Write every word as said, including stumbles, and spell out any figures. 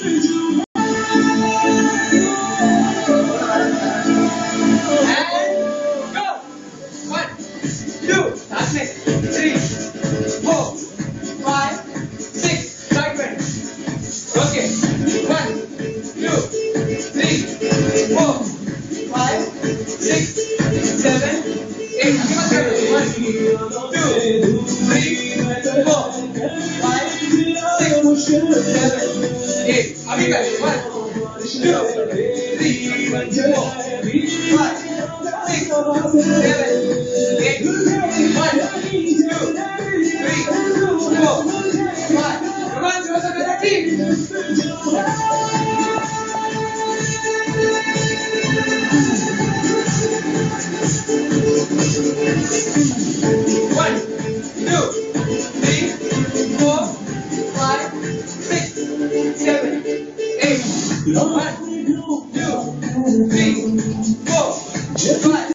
अभी कर one two three four five six seven eight one two three four five कमान जोश से टीम